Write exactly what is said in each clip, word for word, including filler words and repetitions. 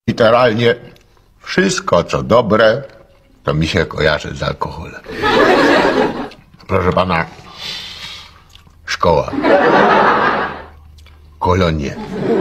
Literalnie wszystko, co dobre, to mi się kojarzy z alkoholem. Proszę pana, szkoła, kolonie,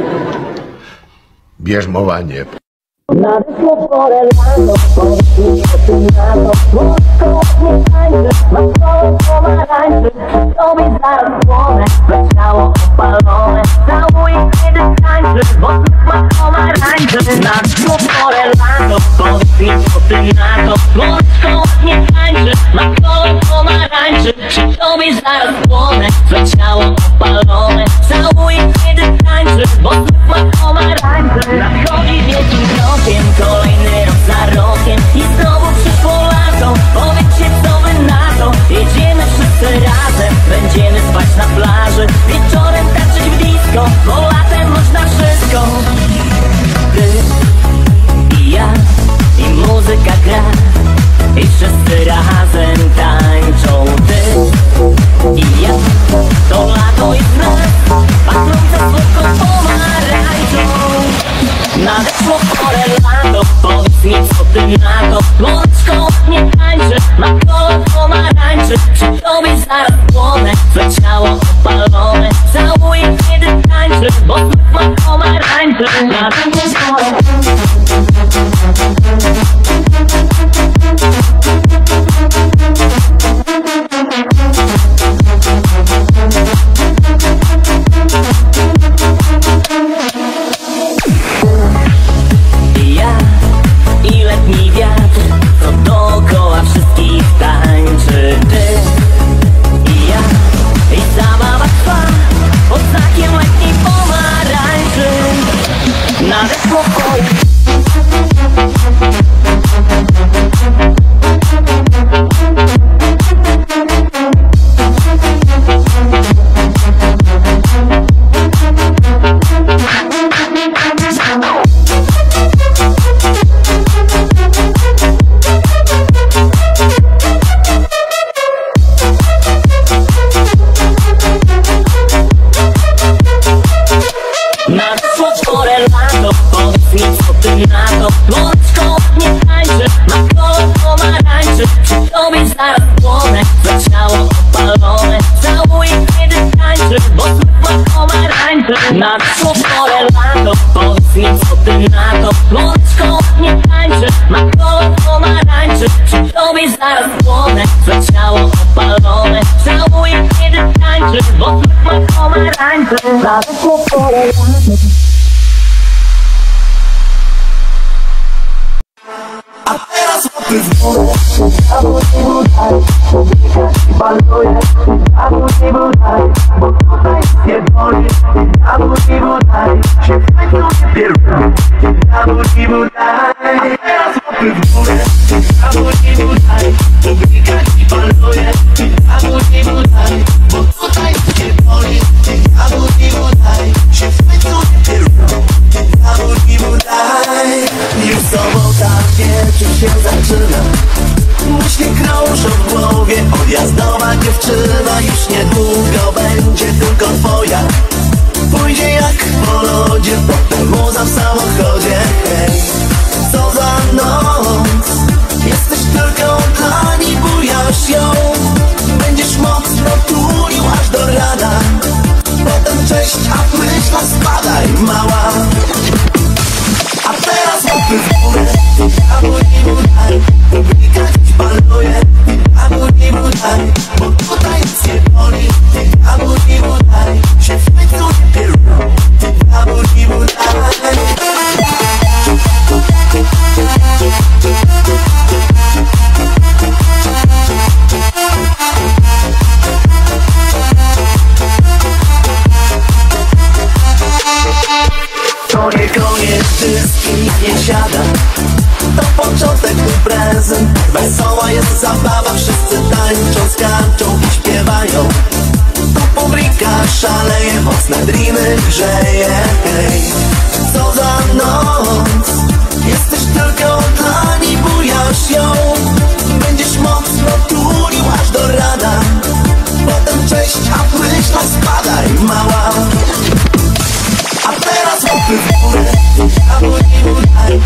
bierzmowanie. Nadeszło pole lato, powiedz mi co ty na to. Włoską nie tańczy, ma kolor pomarańczy. Tobie zaraz płonę, we ciało opalone. Całuję kiedy tańczy, bo znów ma pomarańczy. Nadeszło pole lato, powiedz mi co ty na to. Włoską nie tańczy, ma kolor pomarańczy. Przy tobie zaraz płonę, we ciało opalone. Całuję kiedy tańczy, bo znów ma pomarańczy. Nadchodzi wielkim krokiem, kolejny rok za rokiem i znowu przyszło lato. Powiedzcie co wy na to. Jedziemy wszyscy razem, będziemy spać na plaży. Wieczorem tańczyć w disco, bo latem można wszystko. Ty i ja i muzyka gra i wszyscy razem tańczą. Ty i ja, to lato jest nas, pachnące słodką pomarańczą. Nadeszło pole lato, powiedz mi co ty na to. Słoneczko nie tańczy, ma kolor pomarańczy. Przy tobie zaraz płonę, twe ciało opalone. Całuję kiedy tańczy, bo znów ma pomarańczy. Nadeszło pole Nadeszło pole lato, powiedz mi co ty na to. Słoneczko nie tańczy, ma kolor pomarańczy. Przy tobie zaraz płonę, twe ciało opalone. Całuję kiedy tańczy, bo znów ma pomarańczy. Nadeszło pole lato. A teraz łapy w górę, a później budaj, pobiegać i baluje, a później budaj, bo tutaj nie boli, a później budaj, się w końcu nie pierdolę, a później budaj. A teraz łapy w górę, a później budaj, pobiegać i baluje, a później budaj, bo tutaj nie boli, a później budaj, się w końcu nie pierdolę, a później budaj. Już sobota, wieczór się zaczyna, myśli krążą w głowie, odjazdowa dziewczyna. Już niedługo będzie tylko twoja, pójdzie jak po lodzie, potem muza w samochodzie. Hej, co za noc, jesteś tylko dla niej, bujasz ją. Będziesz mocno tulił aż do rana, potem cześć, a myśla spadaj mała. A teraz łapy w górę, a później budaj, publika ci baluje, a później budaj, bo tutaj nic nie boli, a później budaj, się w końcu nie pierdolę, a później budaj. To nie koniec, wszystkich nie siada, to początek imprezy. Wesoła jest zabawa, wszyscy tańczą, skaczą i śpiewają. To publika szaleje, mocne dreamy grzeje. Hej, co za noc, jesteś tylko dla niej, bujasz ją. Będziesz mocno tulił aż do rana, potem cześć, a myśla spadaj mała. A teraz łapy w górę, a później budaj,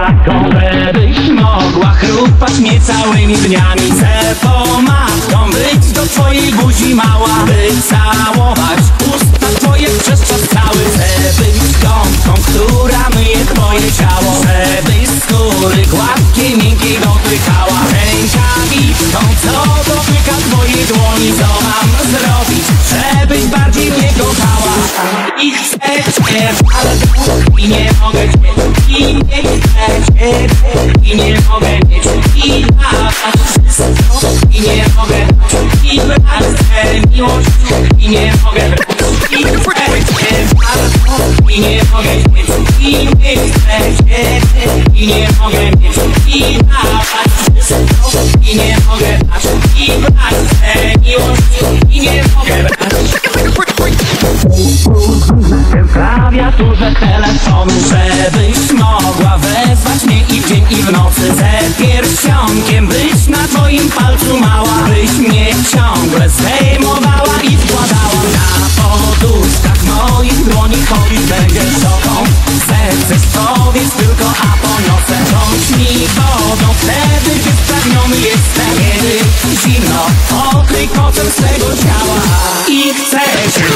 matką, żebyś mogła chrupać mnie całymi dniami. Chcę pomadką być do twojej buzi mała, by całować usta twoje przez czas cały. Chcę być gąbką, która myje twoje ciało, żebyś skóry gładkiej, miękkiej dotykała. Rękawiczką, co dotyka twojej dłoni, co mam zrobić, żebyś bardziej mnie kochała. I chcę cię, ale i nie mogę cię, i nie chcę cię, i nie mogę mieć, i dawać wszystko, i nie mogę dać, i chcę miłość, i nie mogę brać, i chcę cię, ale i nie mogę mieć, i nie chcę cię, i nie mogę mieć, i dawać wszystko, i nie mogę dać, i chcę miłość, i nie mogę brać. W klawiaturze telefonu, żebyś mogła wezwać mnie i w dzień i w nocy. Ze pierścionkiem być na twoim palcu mała, byś mnie ciągle zdejmowała i wkładała. Na poduszkach moich dłoni chodzić będziesz soką. Chcesz powiedz tylko, a poniosę bądź mi wodą. Wtedy gdy spragniony jestem, kiedy zimno okryj kocem swego ciała. I chcę cię.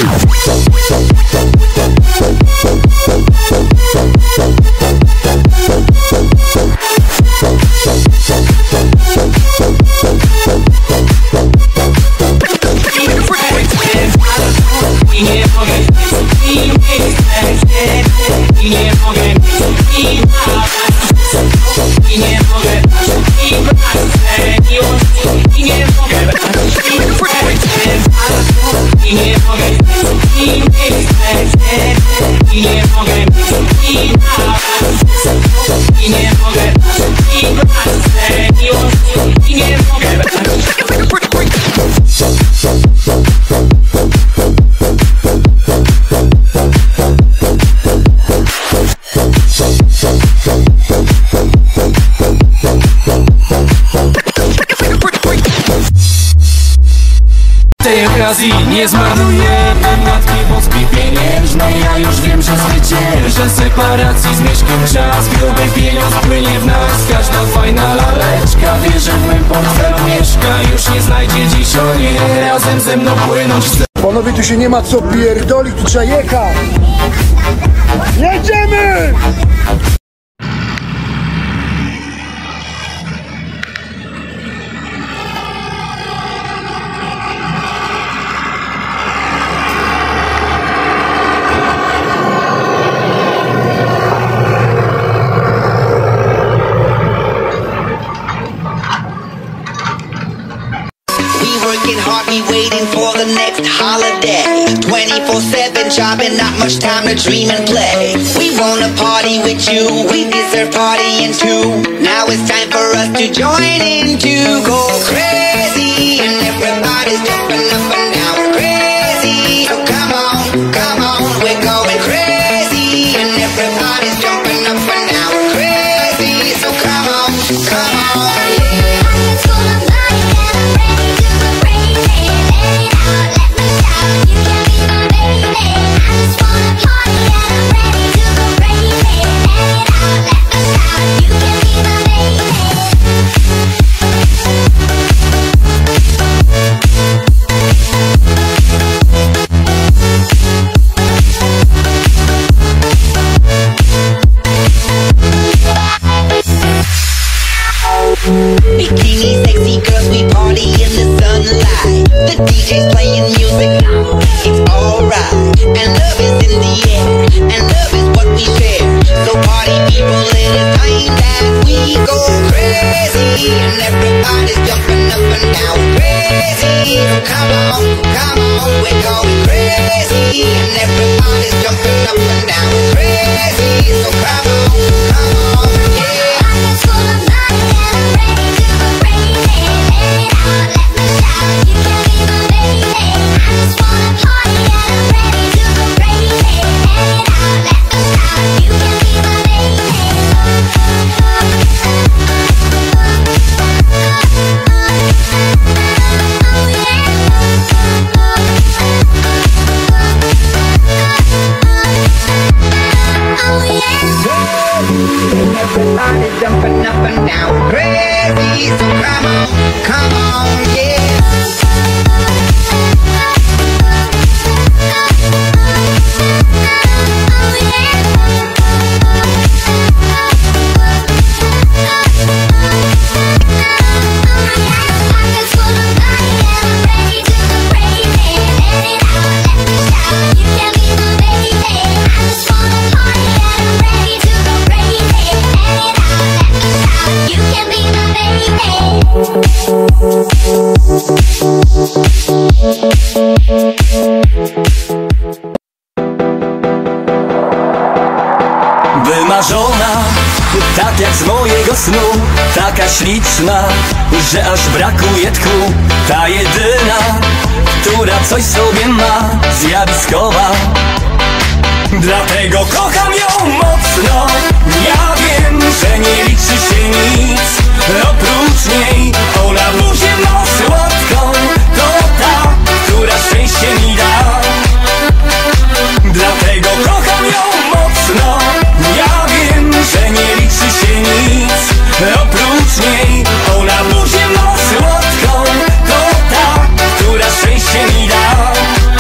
I nie mogę mieć, i nie chcę cię, i nie mogę mieć, i dawać wszystko, i nie mogę dać, i brać chcę miłości, i nie mogę brać, i chcę cię, i nie mogę mieć, i nie chcę cię, i nie mogę mieć, i dawać wszystko, i nie mogę dać, i brać chcę miłości, i nie mogę brać. Tej okazji nie zmarnuję Matki Boskiej pieniężnej, ja już wiem, że zwyciężę. Separacji z Mieszkiem czas, gruby pieniądz płynie w nas. Każda fajna laleczka wie, że w mym portfelu mieszka. Już nie znajdzie dziś o nie, razem ze mną płynąć. Panowie, tu się nie ma co pierdolić, tu trzeba jechać! Jedziemy! Working hard, we waiting for the next holiday. Twenty-four seven shopping, not much time to dream and play. We wanna party with you, we deserve partying too. Now it's time for us to join in to go crazy, and everybody's jumping up and down crazy. So come on, come on, we're going crazy, and everybody's jumping up and down crazy. So come on, come on. Bikini sexy girls, we party in the sunlight. The D J's playing music, it's alright. And love is in the air, and love is what we share. So party people, it is time that we go crazy, and everybody's jumping up and down crazy. So come on, come on, we're going crazy, and everybody's jumping up and down crazy. So come on, come on, yeah. Oh yeah. So come on, come on, yeah. Wymarzona, tak jak z mojego snu, taka śliczna, że aż brakuje tchu. Ta jedyna, która coś sobie ma, zjawiskowa. Dlatego kocham ją mocno. Ja wiem, że nie liczy się nic oprócz niej. Ona buzię ma słodką, to ta, która szczęście mi da. Dlatego kocham ją mocno. Ja wiem, że nie liczy się nic oprócz niej. Ona buzię ma słodką, to ta, która szczęście mi da.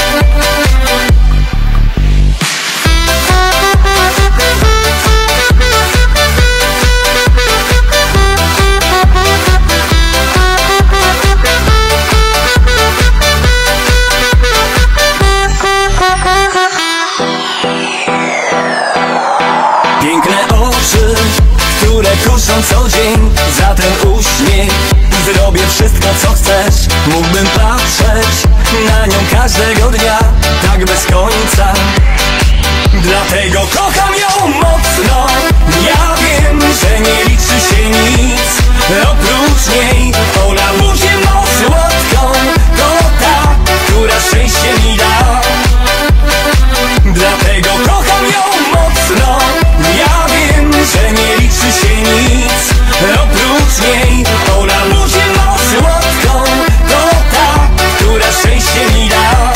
Piękne oczy, które kuszą co dzień. Za ten uśmiech zrobię wszystko co chcesz. Mógłbym patrzeć na nią każdego dnia, tak bez końca. Dlatego kocham ją mocno. Ja wiem, że nie liczy się nic oprócz niej. Ona buzię ma słodką, to ta, która szczęście mi da. Dlatego kocham ją mocno. Ja wiem, że nie liczy się nic oprócz niej. Ona buzię ma słodką, to ta, która szczęście mi da.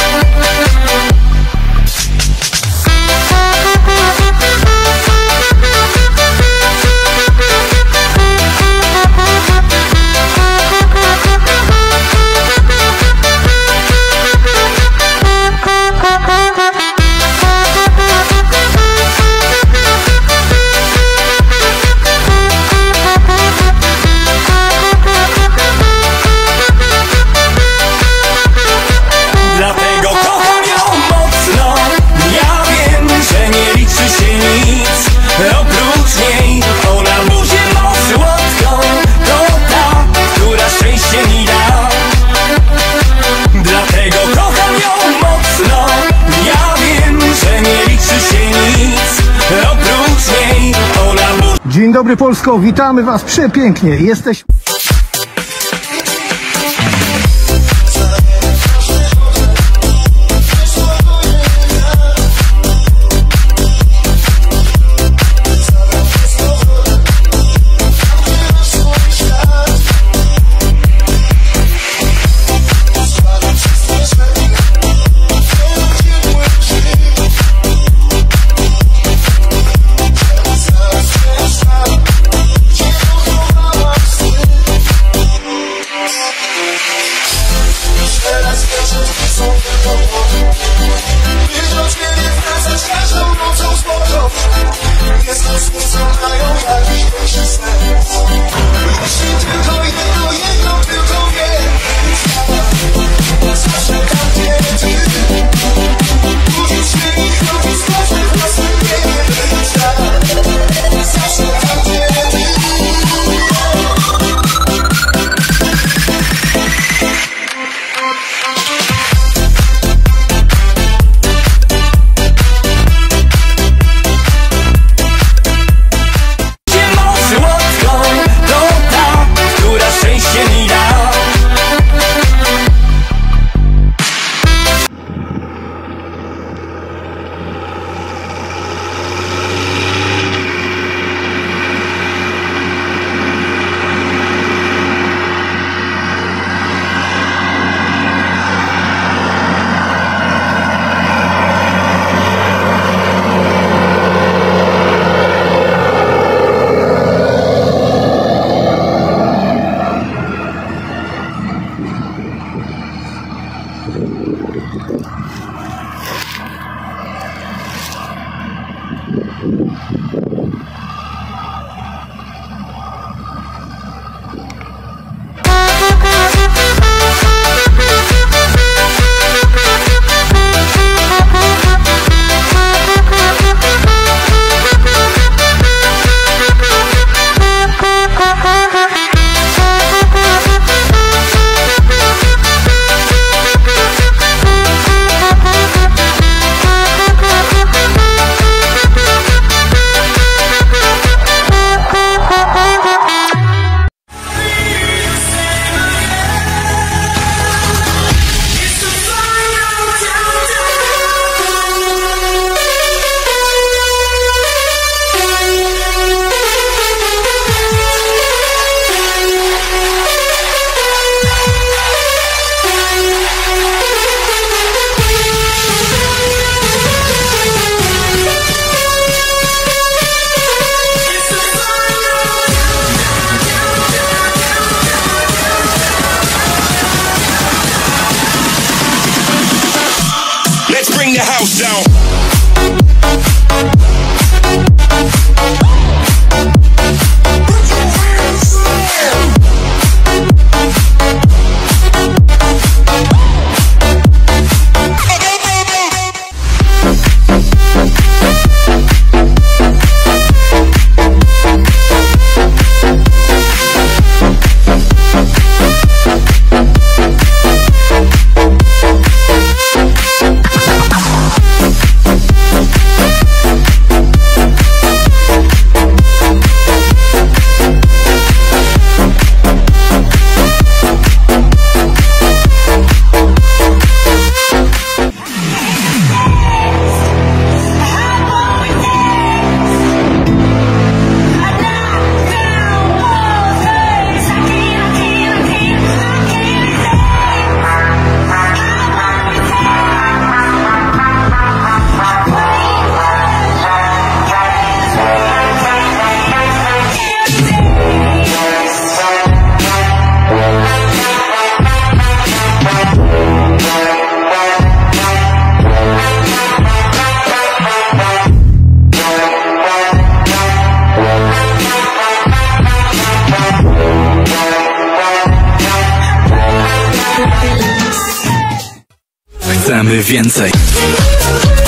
Dlatego kocham ją mocno. Ja wiem, że nie liczy się nic oprócz niej. Ona buzię ma słodką, to ta, która szczęście mi da. Dlatego kocham ją mocno. Ja wiem, że nie liczy się nic oprócz niej. Ona buzię. Dzień dobry Polsko, witamy Was przepięknie. Jesteś... Gdzie pochowałaś ty? house down. Chcemy więcej.